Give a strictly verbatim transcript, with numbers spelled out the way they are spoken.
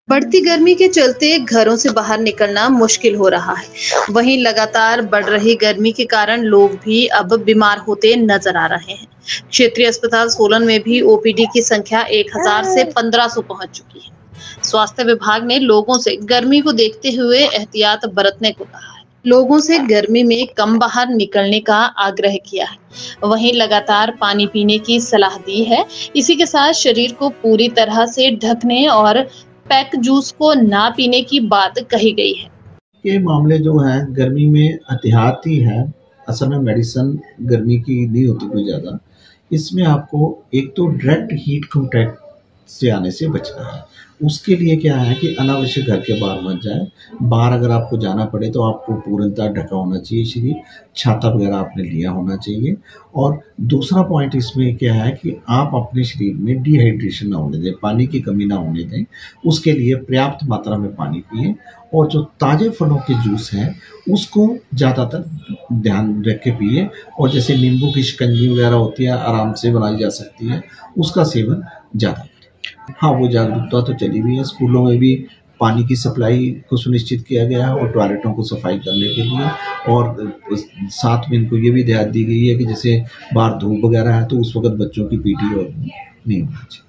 बढ़ती गर्मी के चलते घरों से बाहर निकलना मुश्किल हो रहा है। वहीं लगातार बढ़ रही गर्मी के कारण लोग भी अब बीमार होते नजर आ रहे हैं। क्षेत्रीय अस्पताल सोलन में भी ओपीडी की संख्या एक हज़ार से पंद्रह सौ पहुंच चुकी है। स्वास्थ्य विभाग ने लोगों से गर्मी को देखते हुए एहतियात बरतने को कहा है। लोगों से गर्मी में कम बाहर निकलने का आग्रह किया है। वहीं लगातार पानी पीने की सलाह दी है। इसी के साथ शरीर को पूरी तरह से ढकने और पैक जूस को ना पीने की बात कही गई है। ये मामले जो है गर्मी में एहतियात ही है। असल में मेडिसिन गर्मी की नहीं होती कोई ज़्यादा। इसमें आपको एक तो डायरेक्ट हीट कॉन्टैक्ट से आने से बचना है। उसके लिए क्या है कि अनावश्यक घर के बाहर मत जाए। बाहर अगर आपको जाना पड़े तो आपको पूर्णतः ढका होना चाहिए शरीर, छाता वगैरह आपने लिया होना चाहिए। और दूसरा पॉइंट इसमें क्या है कि आप अपने शरीर में डिहाइड्रेशन ना होने दें, पानी की कमी ना होने दें। उसके लिए पर्याप्त मात्रा में पानी पिएं और जो ताज़े फलों के जूस हैं उसको ज़्यादातर ध्यान रख के पिए। और जैसे नींबू की शिकंजी वगैरह होती है, आराम से बनाई जा सकती है, उसका सेवन ज़्यादा करें। हाँ, वो जागरूकता तो चली हुई है। स्कूलों में भी पानी की सप्लाई को सुनिश्चित किया गया है और टॉयलेटों को सफाई करने के लिए। और साथ में इनको ये भी हिदायत दी गई है कि जैसे बाहर धूप वगैरह है तो उस वक्त बच्चों की पीटी और नहीं होनी चाहिए।